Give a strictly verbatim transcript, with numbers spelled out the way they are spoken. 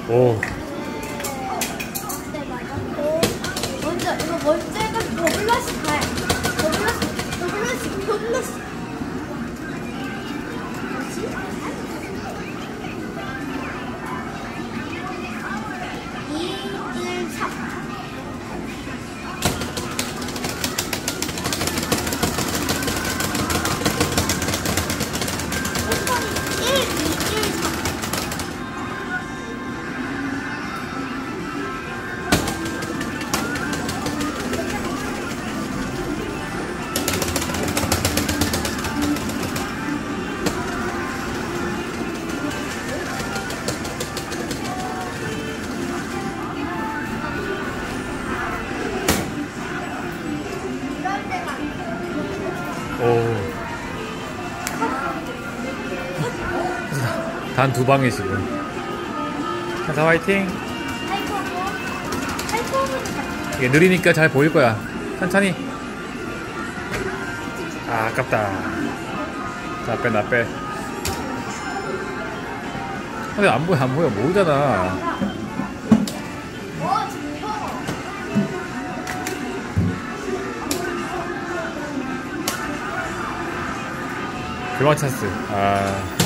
오. 네, 맞았고. 먼저, 이거 먼저가 더블러시 가요. 더블러시, 더블러시, 더블러시. 오. 단 두 방에 지금. 한사 화이팅! 이게 느리니까 잘 보일 거야. 천천히. 아, 아깝다. 나 빼, 나 빼. 근데 안 보여, 안 보여. 모르잖아. 그만 찬스. 아.